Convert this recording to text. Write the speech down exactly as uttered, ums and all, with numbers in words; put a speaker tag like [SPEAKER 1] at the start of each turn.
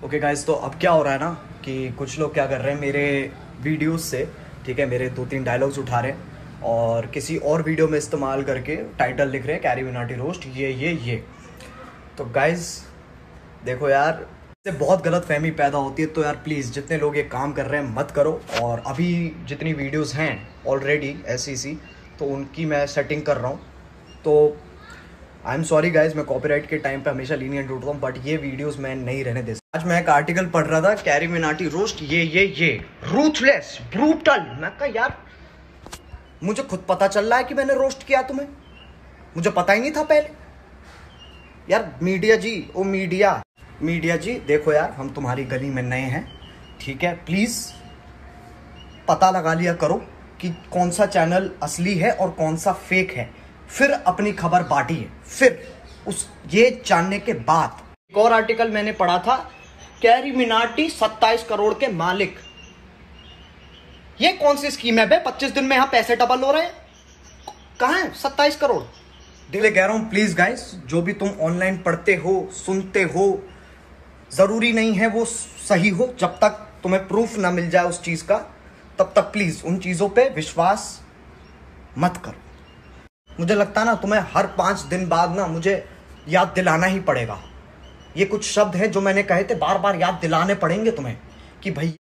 [SPEAKER 1] Okay guys, तो अब क्या हो रहा है ना कि कुछ लोग क्या कर रहे हैं मेरे वीडियोस से, ठीक है, मेरे दो तीन डायलॉग्स उठा रहे हैं और किसी और वीडियो में इस्तेमाल करके टाइटल लिख रहे हैं कैरी मिनाटी रोस्ट ये ये ये। तो गाइस देखो यार, इससे बहुत गलत फहमी पैदा होती है। तो यार प्लीज़ जितने लोग ये काम कर रहे हैं मत करो। और अभी जितनी वीडियोस हैं ऑलरेडी ऐसी सी, तो उनकी मैं सेटिंग कर रहा हूँ। तो आई एम सॉरी गाइज, मैं कॉपीराइट के टाइम पे हमेशा लीनियंट होता हूँ, बट ये वीडियोस मैं नहीं रहने दे सकता। आज मैं एक आर्टिकल पढ़ रहा था, कैरी मिनाटी रोस्ट ये ये ये रूथलेस ब्रूटल। मैं कहा यार मुझे खुद पता चल रहा है कि मैंने रोस्ट किया तुम्हें, मुझे पता ही नहीं था पहले। यार मीडिया जी, ओ मीडिया मीडिया जी देखो यार, हम तुम्हारी गली में नए हैं, ठीक है, प्लीज पता लगा लिया करो कि कौन सा चैनल असली है और कौन सा फेक है, फिर अपनी खबर बांटिए। फिर उस ये जानने के बाद एक और आर्टिकल मैंने पढ़ा था, कैरी मिनाटी सत्ताईस करोड़ के मालिक। ये कौन सी स्कीम है बे? पच्चीस दिन में यहां पैसे डबल हो रहे हैं, कहां है सत्ताईस करोड़? दिले कह रहा हूं प्लीज गाइस, जो भी तुम ऑनलाइन पढ़ते हो सुनते हो, जरूरी नहीं है वो सही हो। जब तक तुम्हें प्रूफ ना मिल जाए उस चीज का, तब तक प्लीज उन चीजों पे विश्वास मत करो। मुझे लगता है ना तुम्हें हर पांच दिन बाद ना मुझे याद दिलाना ही पड़ेगा। ये कुछ शब्द हैं जो मैंने कहे थे, बार बार याद दिलाने पड़ेंगे तुम्हें कि भाई